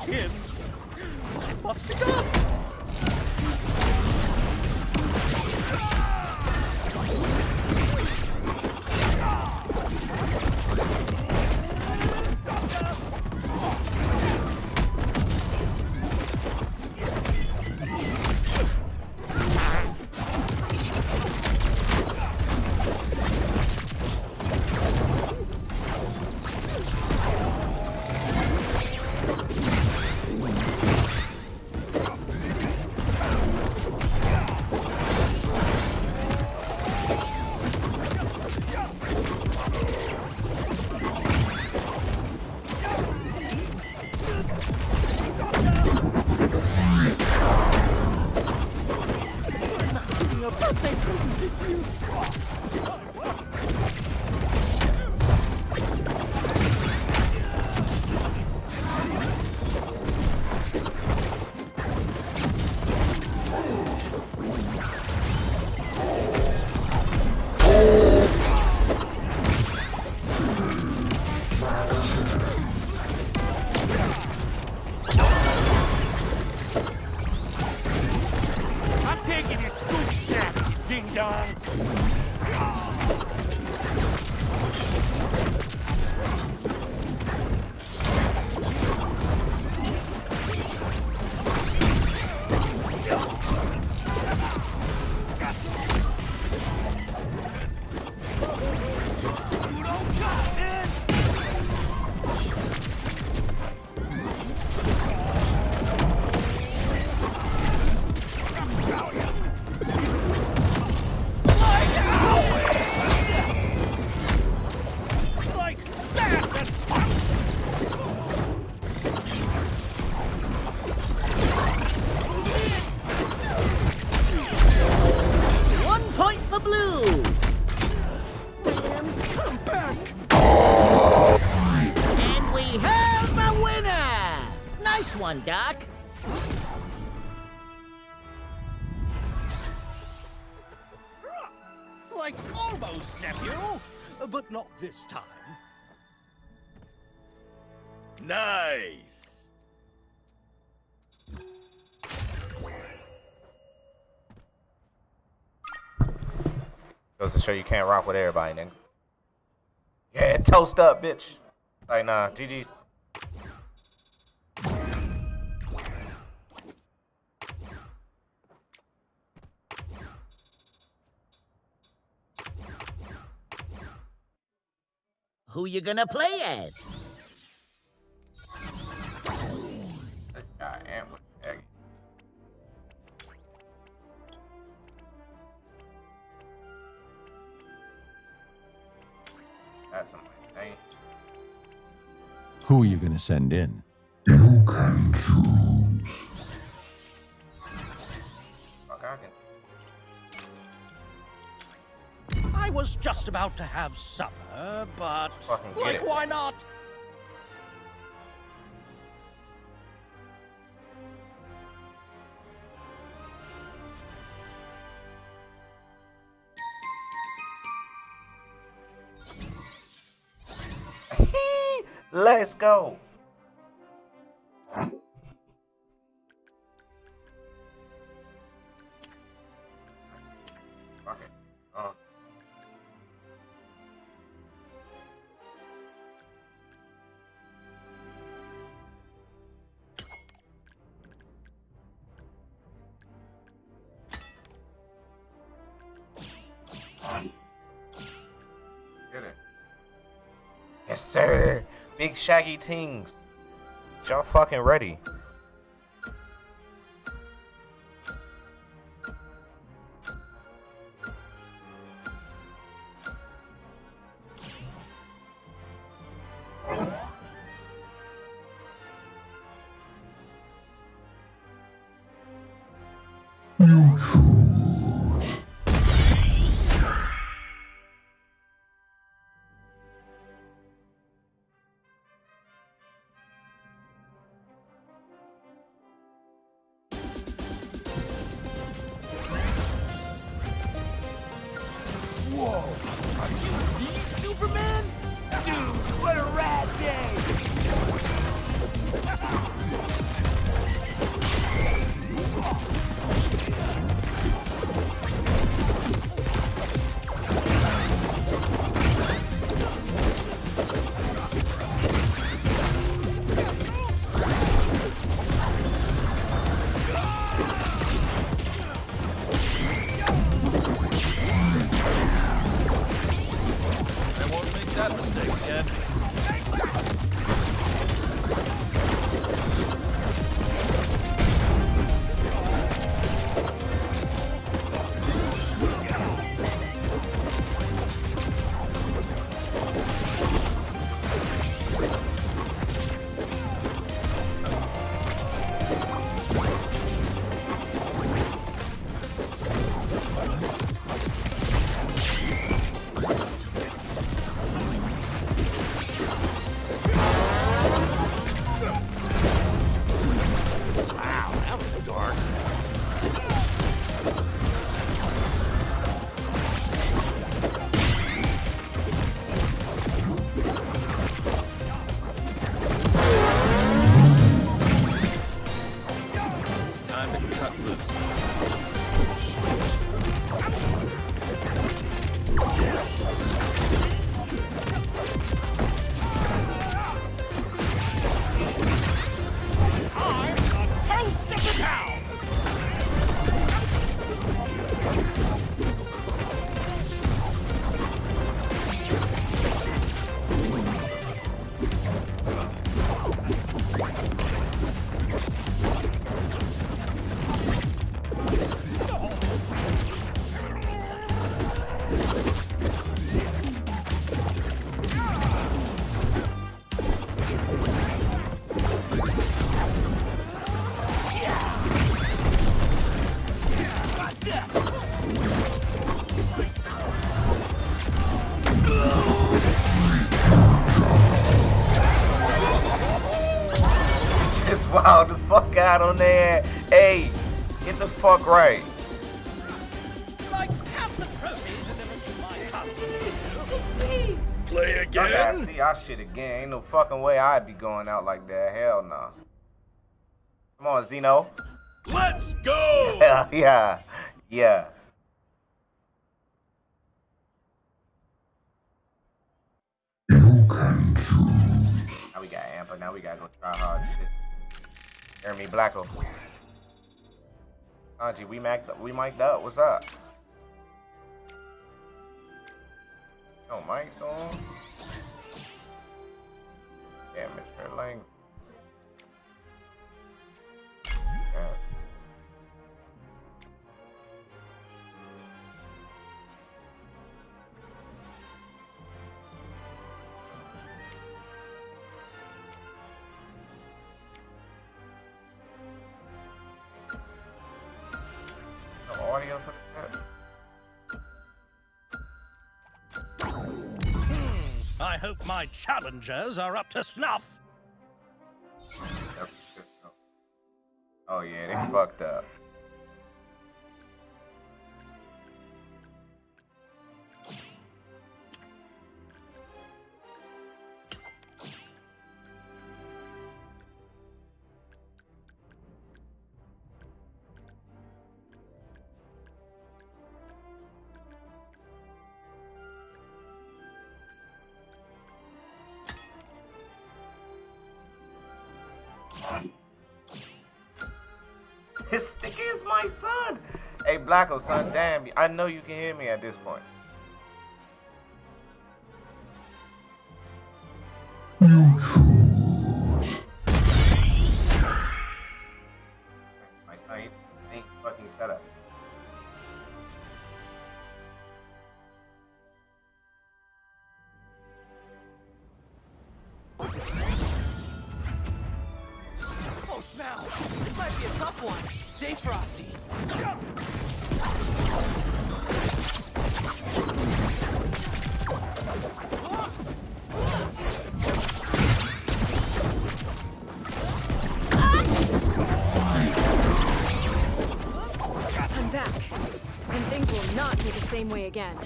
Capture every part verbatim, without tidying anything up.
in. Must be done. One, Doc. Like almost, nephew, but not this time. Nice. Goes to show you can't rock with everybody, nigga. Yeah, toast up, bitch. Like, nah, G G's. Who you gonna play as? I am with Aggie. That's something. Hey. Who are you gonna send in? You can choose. Fuck, I can. I was just about to have supper, but like, it. why not? Let's go. Okay. Uh. Get it. Yes, sir. Big shaggy tings. Y'all fucking ready? You choose. Whoa! Are you the Superman? Dude, what a rad day! Wow, the fuck out on there. Hey, get the fuck right. Like half the trophies delivered to my house. Play I gotta again? see our shit again. Ain't no fucking way I'd be going out like that. Hell no. Come on, Zeno. Let's go! Yeah, yeah, yeah. You can choose. Now we got Amber. Now we gotta go try hard shit. Jeremy Blacko. Sanji, we mic'd up. We mic'd up. What's up? No mics on. Damn it, her language. Yeah. No audio for that. I hope my challengers are up to snuff. Oh yeah, they fucked up. His stick is my son. Hey, Blacko, son, damn, I know you can hear me at this point. You choose. My son, he ain't fucking set up. Oh, smell! This might be a tough one. Stay frosty. I'm back, and things will not be the same way again.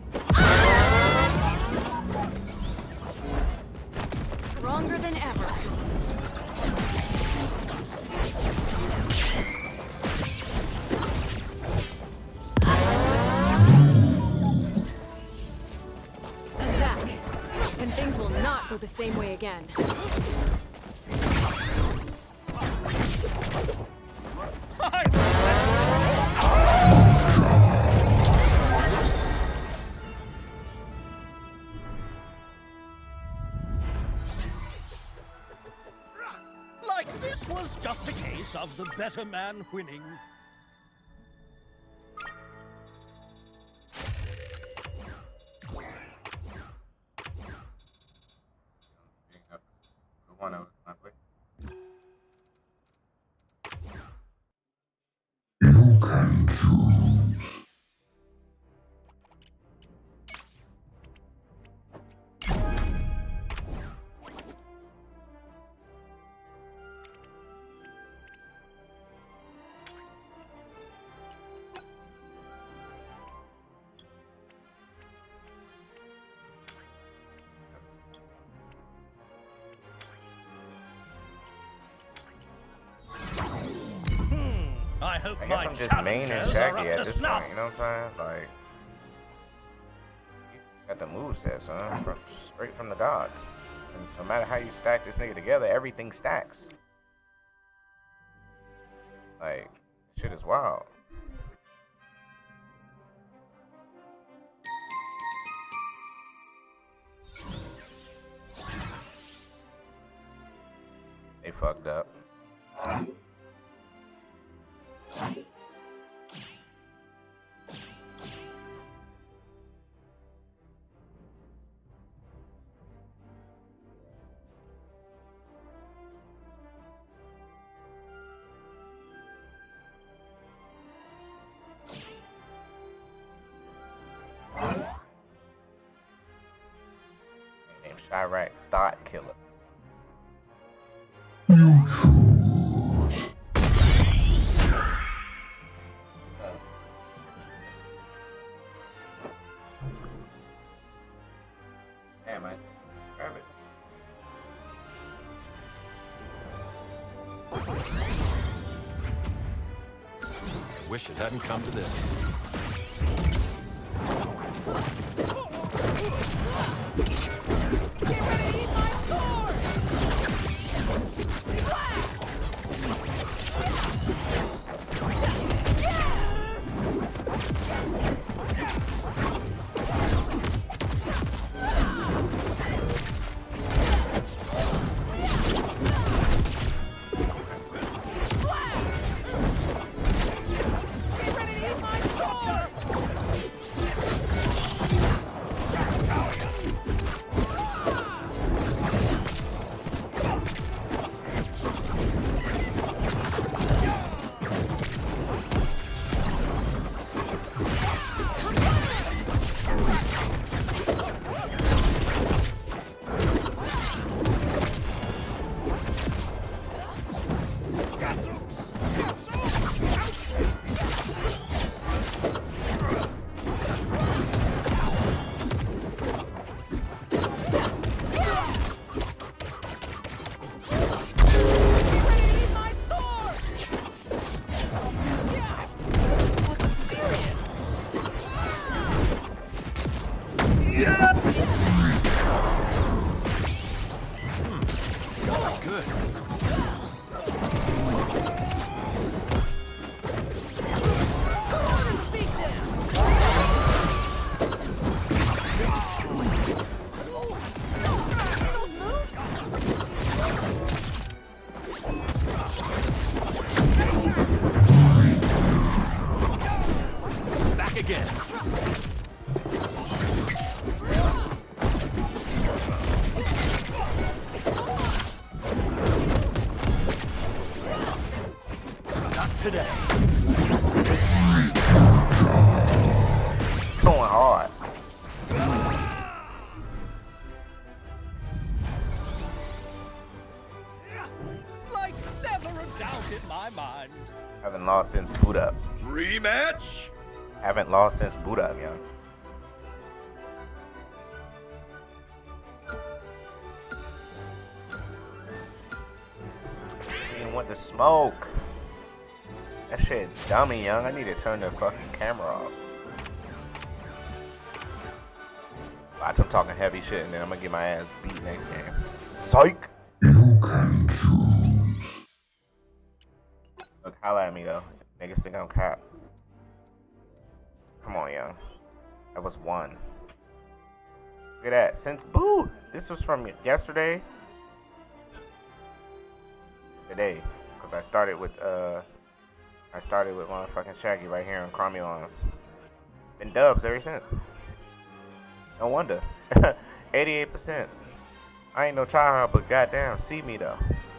Stronger than ever. I'm back, and things will not go the same way again. Like this was just a case of the better man winning. One of us, not quick. You can choose. I hope I guess my I'm just main and challengers are Jackie up at to this snuff. point, you know what I'm saying? Like, you got the moveset, son, from, straight from the gods. And no matter how you stack this nigga together, everything stacks. Like, shit is wild. They fucked up. Named Chirac Thought Killer. You choose. Wish it hadn't come to this. Get ready to eat my sword! Get ready to eat my sword! Good. Back again. Not today. Going hard. Like never a doubt in my mind. Haven't lost since boot up. Rematch? Haven't lost since boot up, young. Didn't want the smoke. That shit dummy, young. I need to turn the fucking camera off. Watch, I'm talking heavy shit, and then I'm gonna get my ass beat next game. Psych! You can choose. Look, holla at me, though. Niggas think I'm cap. Come on, young. That was one. Look at that. Since boot. This was from yesterday. Today. Because I started with, uh... I started with motherfucking Shaggy right here in Cromulons. Been dubs ever since. No wonder. eighty-eight percent. I ain't no child, but goddamn, see me though.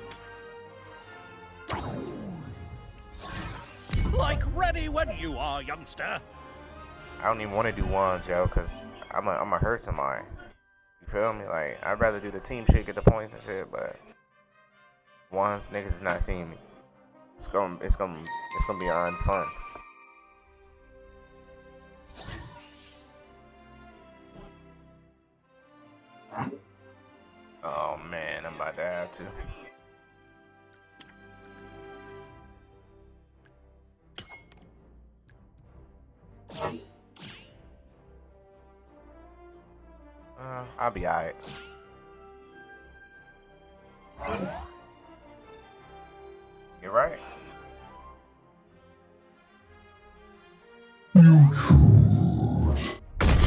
Like ready when you are, youngster. I don't even want to do ones, yo, cause I'm a, I'm a hurt somebody. You feel me? Like, I'd rather do the team shit, get the points and shit, but ones, niggas is not seeing me. It's gonna, it's gonna, it's gonna be unfun. Oh man, I'm about to have to. Uh, I'll be alright. You're right. You choose.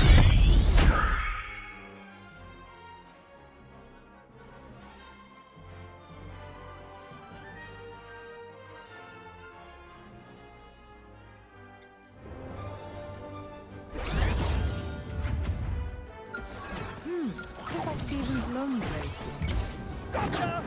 Just like Stephen's lonely. Gotcha!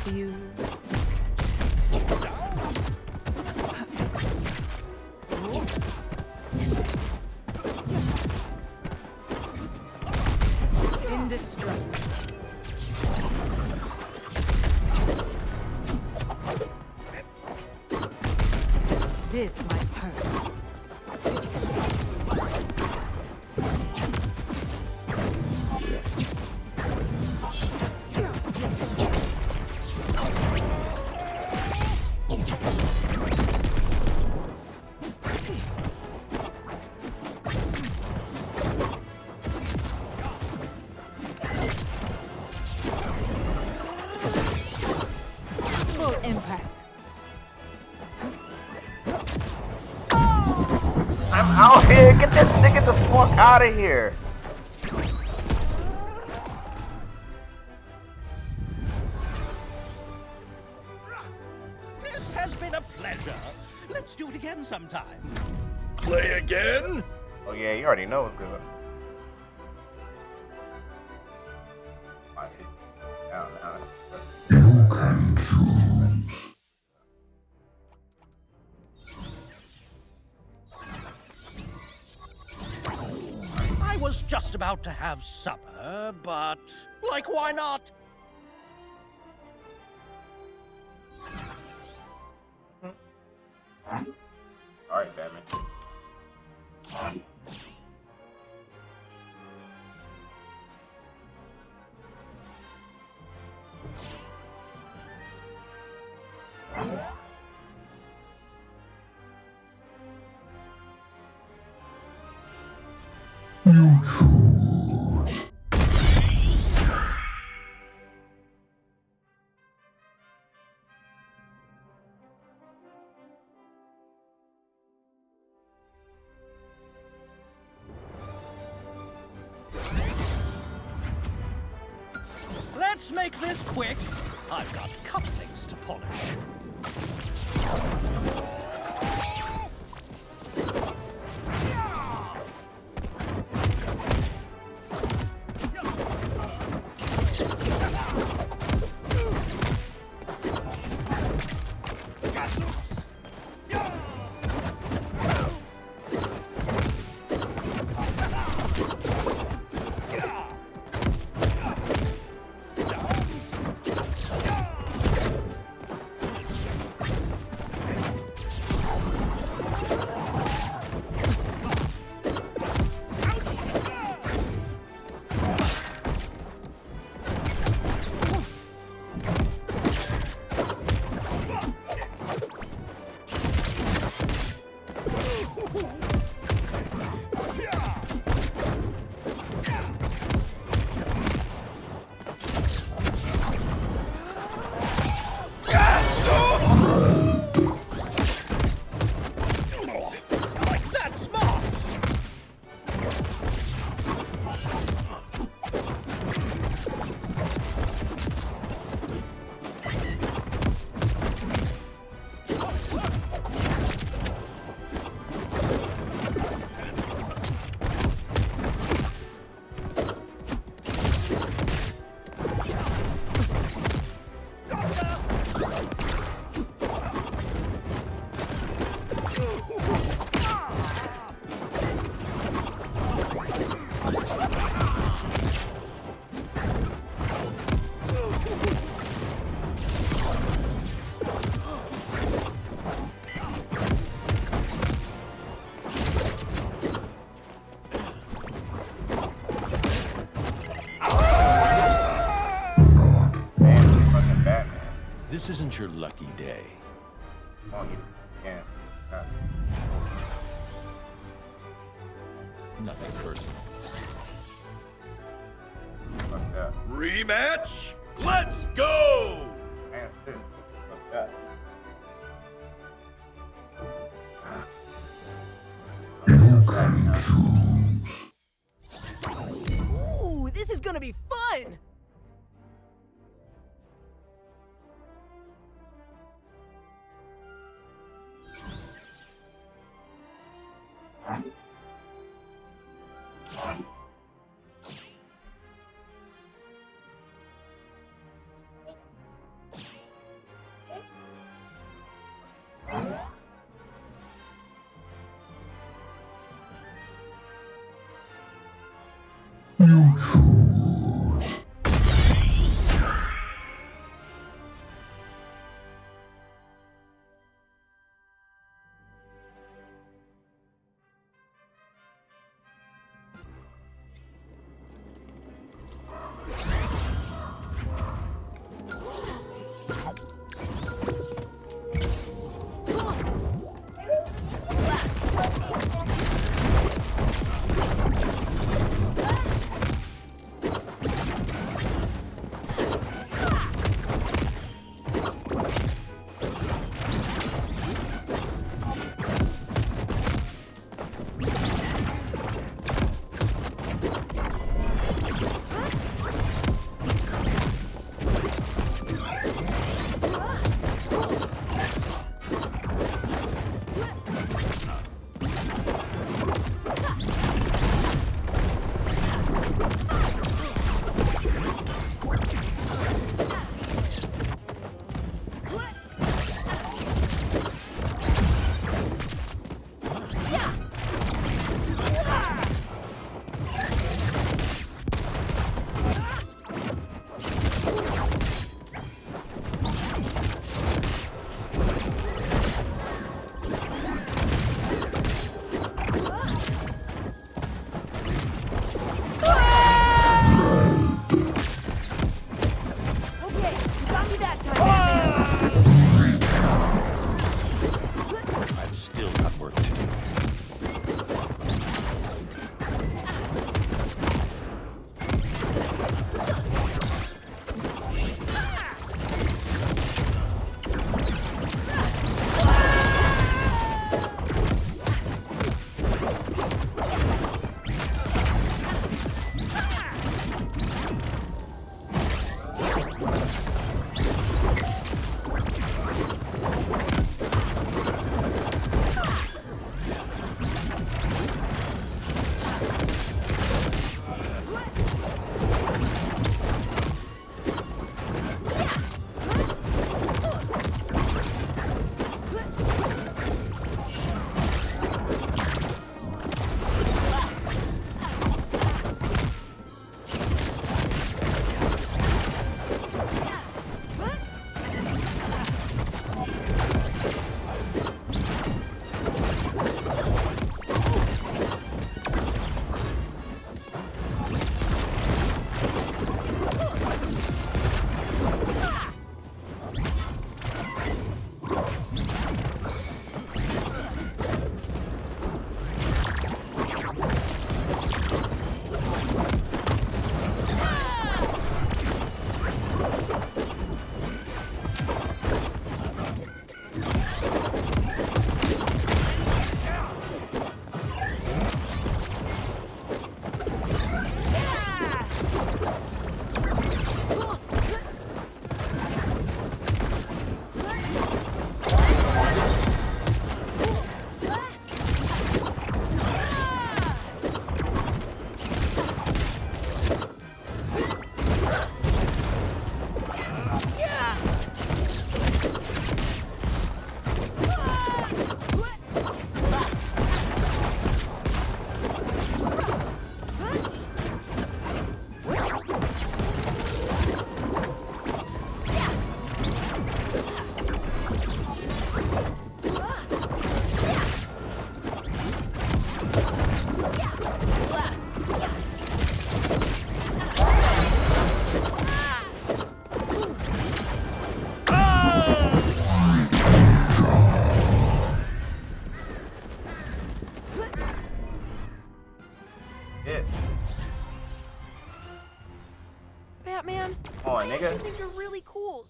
you. Indestructible. This might hurt. Full impact. I'm out here. Get this nigga the fuck out of here. This has been a pleasure. Let's do it again sometime. Play again? Oh yeah, you already know it's good. Watch it. Down, down. You can choose. I was just about to have supper, but like, why not? Alright, Batman. You choose. Let's make this quick. I've got cufflinks to polish. This isn't your lucky day. Come on, you can. Uh, Nothing personal. fuck that. Rematch? Let's go! Man, shit. Fuck that. You can choose. Ooh, this is gonna be fun!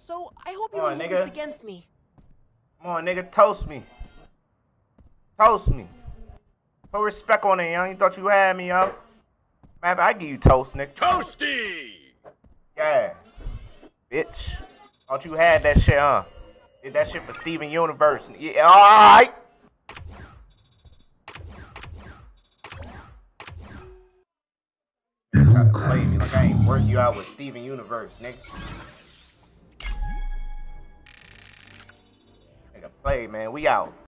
So I hope you Come on, don't hold nigga. this against me. Come on, nigga, toast me. Toast me. Put respect on it, young. You thought you had me, yo. Man, I give you toast, nigga. Toasty! Yeah. Bitch. Thought you had that shit, huh? Did that shit for Steven Universe. Yeah, alright. Try to play me like I ain't work you out with Steven Universe, nigga. Nigga, play, man. We out.